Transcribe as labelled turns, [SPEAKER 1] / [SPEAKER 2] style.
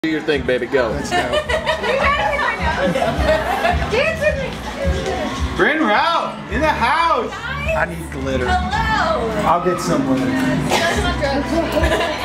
[SPEAKER 1] Do your thing, baby. Go.
[SPEAKER 2] Let's go.
[SPEAKER 3] Dance with me.
[SPEAKER 2] Bryn Rao in the house.
[SPEAKER 3] Hi.
[SPEAKER 2] I need glitter.
[SPEAKER 3] Hello.
[SPEAKER 2] I'll get some glitter.
[SPEAKER 3] That's not drugs.